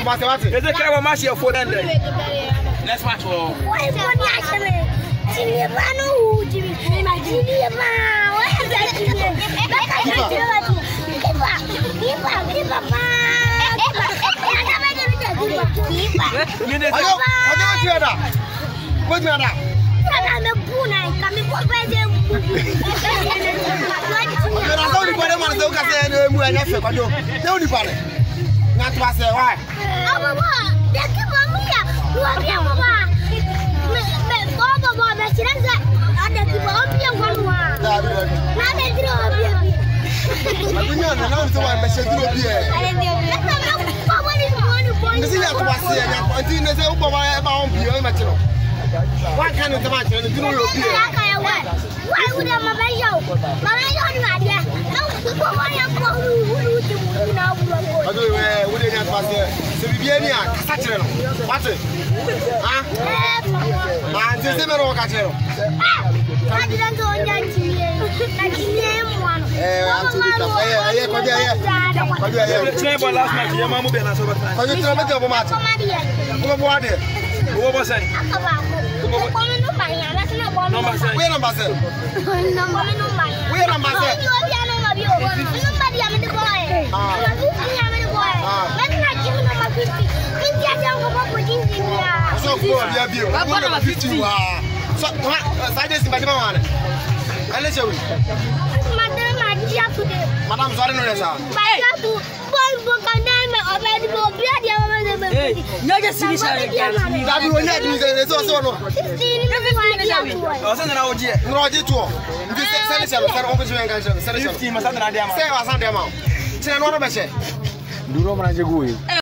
Is it kind of match here for them? Let's match all. Why is it actually? Jimmy, who Jimmy? Jimmy, what is that? Why can't you match? Why would I have a show? Madam, sorry, no, sir. No, just see this. That will not be the resource. No,